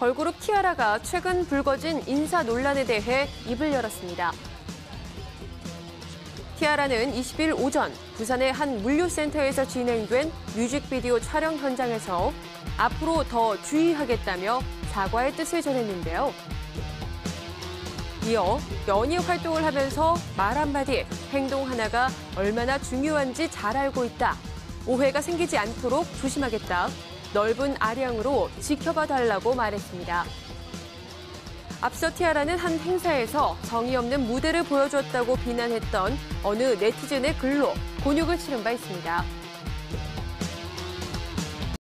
걸그룹 티아라가 최근 불거진 인사 논란에 대해 입을 열었습니다. 티아라는 20일 오전 부산의 한 물류센터에서 진행된 뮤직비디오 촬영 현장에서 앞으로 더 주의하겠다며 사과의 뜻을 전했는데요. 이어 연예 활동을 하면서 말 한마디, 행동 하나가 얼마나 중요한지 잘 알고 있다. 오해가 생기지 않도록 조심하겠다. 넓은 아량으로 지켜봐 달라고 말했습니다. 앞서 티아라는 한 행사에서 정이 없는 무대를 보여줬다고 비난했던 어느 네티즌의 글로 곤욕을 치른 바 있습니다.